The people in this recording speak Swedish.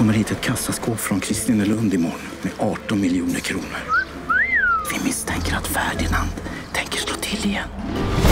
kommer hit ett kassaskåp från Kristinelund imorgon med 18 miljoner kronor. Vi misstänker att Ferdinand tänker slå till igen.